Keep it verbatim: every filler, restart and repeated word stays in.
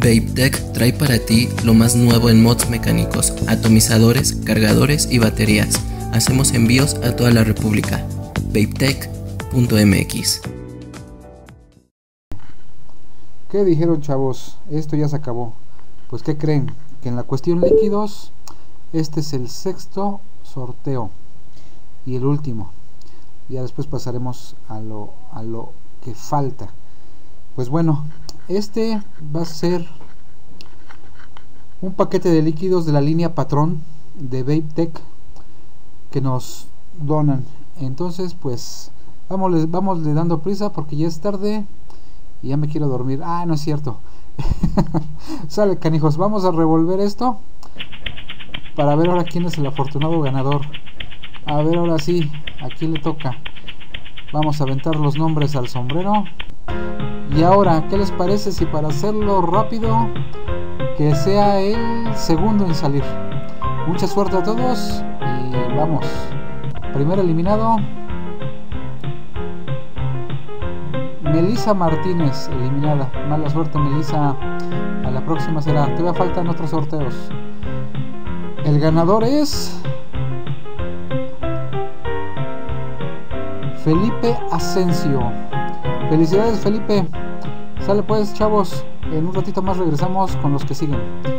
VapeTech trae para ti lo más nuevo en mods mecánicos, atomizadores, cargadores y baterías. Hacemos envíos a toda la República. vapetech punto m x. ¿Qué dijeron, chavos? Esto ya se acabó. Pues ¿qué creen? Que en la cuestión líquidos, este es el sexto sorteo y el último. Ya después pasaremos a lo, a lo que falta. Pues bueno, este va a ser un paquete de líquidos de la línea Patrón de VapeTech que nos donan. Entonces pues vamos, vamos le dando prisa porque ya es tarde y ya me quiero dormir. Ah, no es cierto. Sale, canijos, vamos a revolver esto para ver ahora quién es el afortunado ganador. A ver, ahora sí, a quién le toca. Vamos a aventar los nombres al sombrero. Y ahora, ¿qué les parece si para hacerlo rápido, que sea el segundo en salir? Mucha suerte a todos y vamos. Primer eliminado, Melissa Martínez, eliminada. Mala suerte, Melissa. A la próxima será. Todavía faltan otros sorteos. El ganador es Felipe Asensio. Felicidades, Felipe. Sale pues, chavos. En un ratito más regresamos con los que siguen.